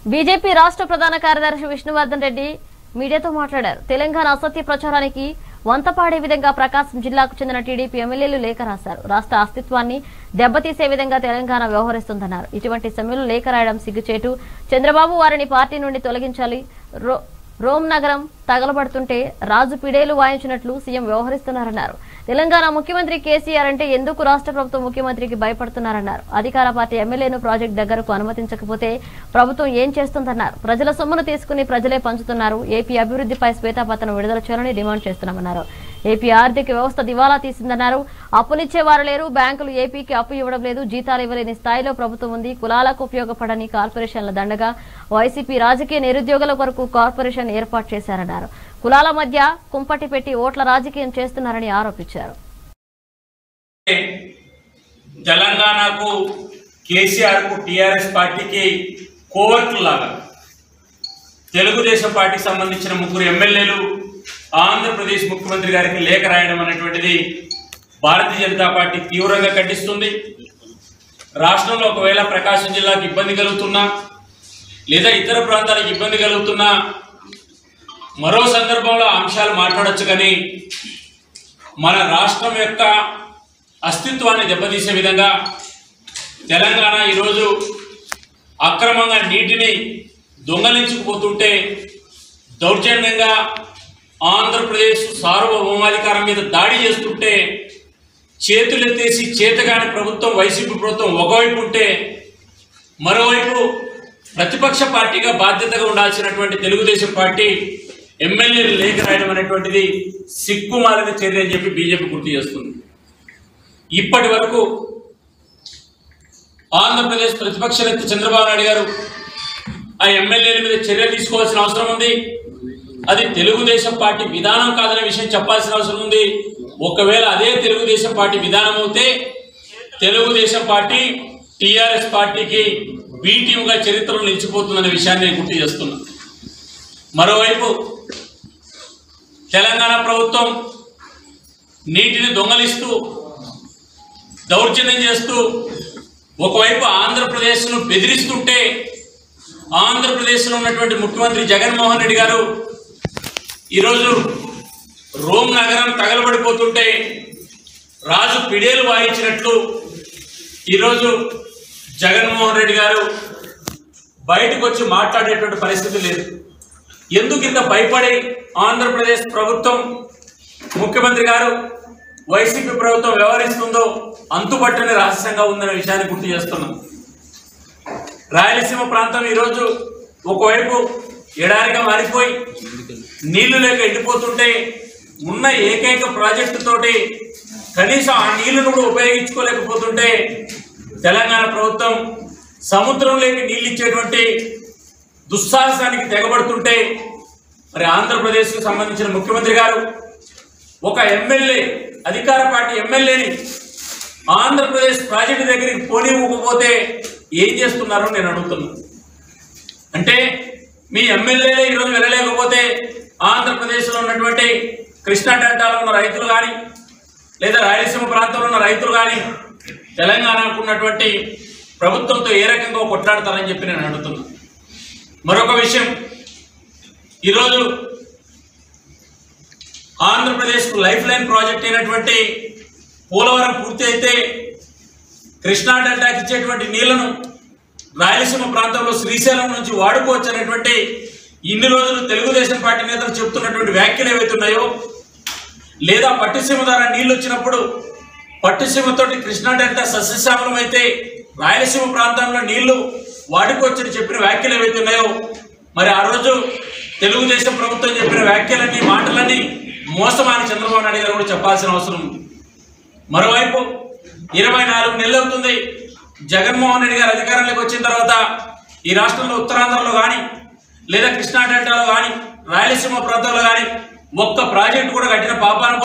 BJP రాష్ట్ర ప్రధాన కార్యదర్శి విష్ణువర్ధన్ రెడ్డి మీడియాతో మాట్లాడారు. తెలంగాణ అసత్య ప్రచారానికి వంతపాడే విధంగా ప్రకాశం జిల్లాకు చెందిన టీడీపీ ఎమ్మెల్యేలు లేఖ రాశారు. రాష్ట్ర అస్తిత్వాన్ని దెబ్బతీసే విధంగా తెలంగాణ వ్యవహరిస్తుందన్నారు. ఇటువంటి సమయంలో లేఖ రాయడం సిగ్గుచేటు. చంద్రబాబు వారిని పార్టీ నుండి తొలగించాలి. రోమ్ నగరం తగలబడుతుంటే రాజు పిడేలు వాయించినట్లు సీఎం వ్యవహరిస్తున్నారన్నారు. తెలంగాణ ముఖ్యమంత్రి కేసీఆర్ అంటే ఎందుకు రాష్ట్ర ప్రభుత్వం ముఖ్యమంత్రికి భయపడుతున్నారన్నారు. అధికార పార్టీ ఎమ్మెల్యేను ప్రాజెక్టు దగ్గరకు అనుమతించకపోతే ప్రభుత్వం ఏం చేస్తుందన్నారు. ప్రజల సొమ్మును తీసుకుని ప్రజలే పంచుతున్నారు. ఏపీ అభివృద్ధిపై శ్వేతపత్రం విడుదల చేయాలని డిమాండ్ చేస్తున్నామన్నారు. ఏపీ ఆర్థిక వ్యవస్థ దివాలా తీసిందన్నారు. అప్పులిచ్చేవారు లేరు. బ్యాంకులు ఏపీకి అప్పు ఇవ్వడం లేదు. జీతాలు ఇవ్వలేని స్థాయిలో ప్రభుత్వం ఉంది. కులాలకు ఉపయోగపడని కార్పొరేషన్ల దండగా వైసీపీ రాజకీయ నిరుద్యోగుల కొరకు కార్పొరేషన్ ఏర్పాటు చేశారన్నారు. కులాల మధ్య కుంపటి పెట్టి ఓట్ల రాజకీయం చేస్తున్నారని ఆరోపించారు. తెలంగాణకు కేసీఆర్ కు టీఆర్ఎస్ పార్టీకి కోవర్టులాగా తెలుగుదేశం పార్టీకి సంబంధించిన 3 ఎమ్మెల్యేలు ఆంధ్రప్రదేశ్ ముఖ్యమంత్రి గారికి లేఖ రాయడం అనేటువంటిది భారతీయ జనతా పార్టీ తీవ్రంగా ఖండిస్తుంది. రాష్ట్రంలో ఒకవేళ ప్రకాశం జిల్లాకు ఇబ్బంది కలుగుతున్నా లేదా ఇతర ప్రాంతాలకు ఇబ్బంది కలుగుతున్నా మరో సందర్భంలో అంశాలు మాట్లాడొచ్చు, కానీ మన రాష్ట్రం యొక్క అస్తిత్వాన్ని దెబ్బతీసే విధంగా తెలంగాణ ఈరోజు అక్రమంగా నీటిని దొంగలించుకుపోతుంటే దౌర్జన్యంగా ఆంధ్రప్రదేశ్ సార్వభౌమాధికారం మీద దాడి చేస్తుంటే చేతులెత్తేసి చేతగాని ప్రభుత్వం వైసీపీ ప్రభుత్వం ఒకవైపు ఉంటే మరోవైపు ప్రతిపక్ష పార్టీగా బాధ్యతగా ఉండాల్సినటువంటి తెలుగుదేశం పార్టీ ఎమ్మెల్యేలు లేఖ రాయడం అనేటువంటిది సిగ్గుమాలిన చర్య అని చెప్పి బీజేపీ గుర్తు చేస్తుంది. ఇప్పటి వరకు ఆంధ్రప్రదేశ్ ప్రతిపక్ష నేత చంద్రబాబు నాయుడు గారు ఆ ఎమ్మెల్యేల మీద చర్య తీసుకోవాల్సిన అవసరం ఉంది. అది తెలుగుదేశం పార్టీ విధానం కాదనే విషయం చెప్పాల్సిన అవసరం ఉంది. ఒకవేళ అదే తెలుగుదేశం పార్టీ విధానం అవుతే తెలుగుదేశం పార్టీ టీఆర్ఎస్ పార్టీకి బి టీమ్గా చరిత్రలో నిలిచిపోతుందనే విషయాన్ని నేను గుర్తు చేస్తున్నా. మరోవైపు తెలంగాణ ప్రభుత్వం నీటిని దొంగలిస్తూ దౌర్జన్యం చేస్తూ ఒకవైపు ఆంధ్రప్రదేశ్ను బెదిరిస్తుంటే ఆంధ్రప్రదేశ్లో ఉన్నటువంటి ముఖ్యమంత్రి జగన్మోహన్ రెడ్డి గారు ఈరోజు రోమ్ నగరం తగలబడిపోతుంటే రాజు పిడేలు వాయించినట్లు ఈరోజు జగన్మోహన్ రెడ్డి గారు బయటకు వచ్చి మాట్లాడేటువంటి పరిస్థితి లేదు. ఎందుకు ఇంత భయపడి ఆంధ్రప్రదేశ్ ప్రభుత్వం ముఖ్యమంత్రి గారు వైసీపీ ప్రభుత్వం వ్యవహరిస్తుందో అంతుపట్టని రహస్యంగా ఉందనే విషయాన్ని గుర్తు చేస్తున్నాం. రాయలసీమ ప్రాంతం ఈరోజు ఒకవైపు ఎడారిగా మారిపోయి నీళ్లు లేక ఎండిపోతుంటే ఉన్న ఏకైక ప్రాజెక్టు తోటి కనీసం ఆ నీళ్లను కూడా ఉపయోగించుకోలేకపోతుంటే తెలంగాణ ప్రభుత్వం సముద్రంలోకి నీళ్ళు ఇచ్చేటువంటి దుస్సాహసానికి తెగబడుతుంటే మరి ఆంధ్రప్రదేశ్కు సంబంధించిన ముఖ్యమంత్రి గారు ఒక ఎమ్మెల్యే అధికార పార్టీ ఎమ్మెల్యేని ఆంధ్రప్రదేశ్ ప్రాజెక్టు దగ్గరికి పోనివ్వకపోతే ఏం చేస్తున్నారో నేను అడుగుతున్నాను. అంటే మీ ఎమ్మెల్యేలే ఈరోజు వెళ్ళలేకపోతే ఆంధ్రప్రదేశ్లో ఉన్నటువంటి కృష్ణా డెల్టాలో ఉన్న రైతులు కానీ లేదా రాయలసీమ ప్రాంతంలో ఉన్న రైతులు కానీ తెలంగాణకు ఉన్నటువంటి ప్రభుత్వంతో ఏ రకంగా కొట్లాడతారని చెప్పి నేను అడుగుతున్నాను. మరొక విషయం, ఈరోజు ఆంధ్రప్రదేశ్కు లైఫ్ లైన్ ప్రాజెక్ట్ అయినటువంటి పోలవరం పూర్తి అయితే కృష్ణా డెల్టాకి ఇచ్చేటువంటి నీళ్లను రాయలసీమ ప్రాంతంలో శ్రీశైలం నుంచి వాడుకోవచ్చు అనేటువంటి ఇన్ని రోజులు తెలుగుదేశం పార్టీ నేతలు చెప్తున్నటువంటి వ్యాఖ్యలు ఏవైతున్నాయో లేదా పట్టుసీమ ద్వారా నీళ్లు వచ్చినప్పుడు పట్టుసీమతోటి కృష్ణా డెల్టా సస్యశ్యామలం అయితే రాయలసీమ ప్రాంతంలో నీళ్లు వాడుకోవచ్చని చెప్పిన వ్యాఖ్యలు ఏవైతున్నాయో మరి ఆ రోజు తెలుగుదేశం ప్రభుత్వం చెప్పిన వ్యాఖ్యలన్నీ మాటలన్నీ మోసమాని చంద్రబాబు నాయుడు గారు కూడా చెప్పాల్సిన అవసరం ఉంది. మరోవైపు 24 నెలలు అవుతుంది జగన్మోహన్ రెడ్డి గారు అధికారంలోకి వచ్చిన తర్వాత ఈ రాష్ట్రంలో ఉత్తరాంధ్రలో కానీ లేదా కృష్ణా డెల్టాలో కానీ రాయలసీమ ప్రాంతాల్లో కానీ ఒక్క ప్రాజెక్టు కూడా కట్టిన పాపాన